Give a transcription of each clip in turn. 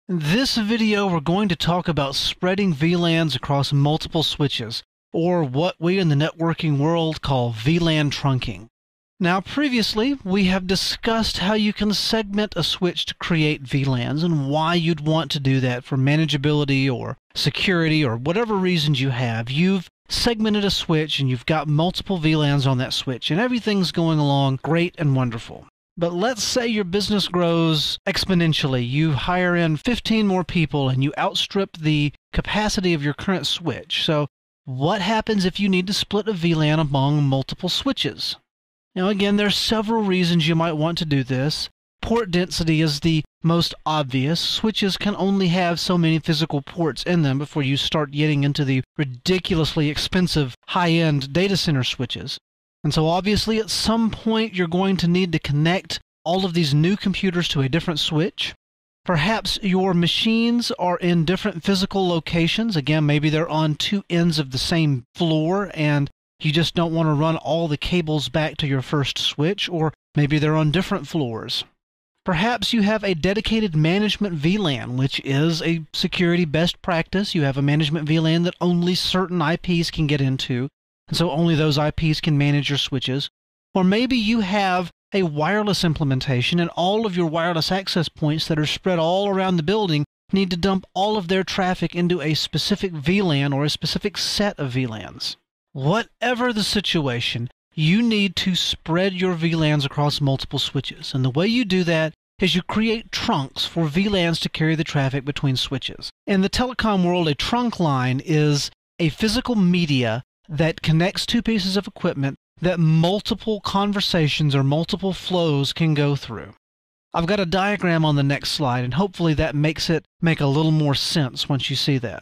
In this video, we're going to talk about spreading VLANs across multiple switches, or what we in the networking world call VLAN trunking. Now, previously, we have discussed how you can segment a switch to create VLANs and why you'd want to do that for manageability or security or whatever reasons you have. You've segmented a switch and you've got multiple VLANs on that switch and everything's going along great and wonderful. But let's say your business grows exponentially. You hire in 15 more people and you outstrip the capacity of your current switch. So what happens if you need to split a VLAN among multiple switches? Now again, there's several reasons you might want to do this. Port density is the most obvious. Switches can only have so many physical ports in them before you start getting into the ridiculously expensive high-end data center switches. And so obviously at some point you're going to need to connect all of these new computers to a different switch. Perhaps your machines are in different physical locations. Again, maybe they're on two ends of the same floor and you just don't want to run all the cables back to your first switch, or maybe they're on different floors. Perhaps you have a dedicated management VLAN, which is a security best practice. You have a management VLAN that only certain IPs can get into, and so only those IPs can manage your switches. Or maybe you have a wireless implementation and all of your wireless access points that are spread all around the building need to dump all of their traffic into a specific VLAN or a specific set of VLANs. Whatever the situation, you need to spread your VLANs across multiple switches. And the way you do that is you create trunks for VLANs to carry the traffic between switches. In the telecom world, a trunk line is a physical media that connects two pieces of equipment that multiple conversations or multiple flows can go through. I've got a diagram on the next slide, and hopefully that makes it make a little more sense once you see that.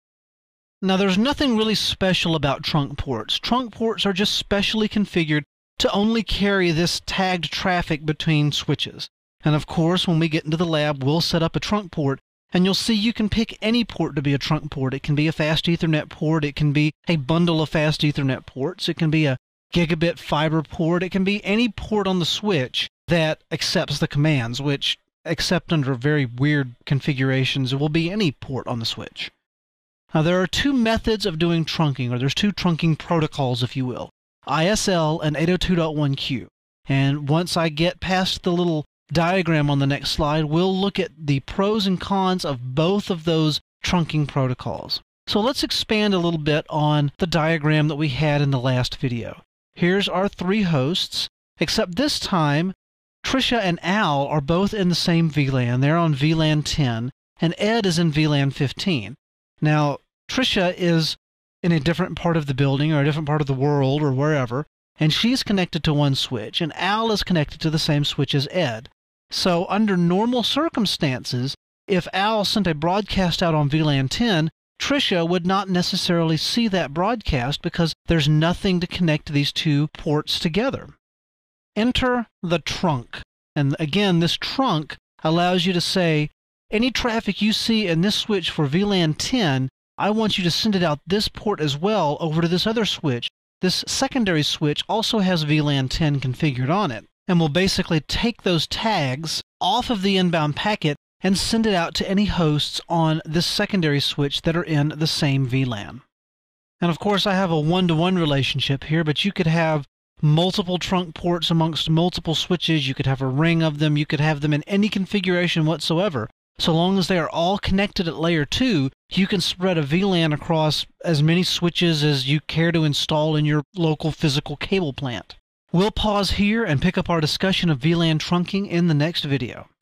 Now, there's nothing really special about trunk ports. Trunk ports are just specially configured to only carry this tagged traffic between switches. And of course, when we get into the lab, we'll set up a trunk port, and you'll see you can pick any port to be a trunk port. It can be a fast Ethernet port, it can be a bundle of fast Ethernet ports, it can be a gigabit fiber port, it can be any port on the switch that accepts the commands, which, except under very weird configurations, will be any port on the switch. Now, there are two methods of doing trunking, or there's two trunking protocols, if you will, ISL and 802.1q. And once I get past the little diagram on the next slide, we'll look at the pros and cons of both of those trunking protocols. So let's expand a little bit on the diagram that we had in the last video. Here's our three hosts, except this time, Trisha and Al are both in the same VLAN. They're on VLAN 10, and Ed is in VLAN 15. Now, Trisha is in a different part of the building or a different part of the world or wherever, and she's connected to one switch, and Al is connected to the same switch as Ed. So under normal circumstances, if Al sent a broadcast out on VLAN 10, Trisha would not necessarily see that broadcast because there's nothing to connect these two ports together. Enter the trunk. And again, this trunk allows you to say, any traffic you see in this switch for VLAN 10, I want you to send it out this port as well over to this other switch. This secondary switch also has VLAN 10 configured on it, and will basically take those tags off of the inbound packet and send it out to any hosts on this secondary switch that are in the same VLAN. And of course, I have a one-to-one relationship here, but you could have multiple trunk ports amongst multiple switches. You could have a ring of them. You could have them in any configuration whatsoever. So long as they are all connected at layer 2, you can spread a VLAN across as many switches as you care to install in your local physical cable plant. We'll pause here and pick up our discussion of VLAN trunking in the next video.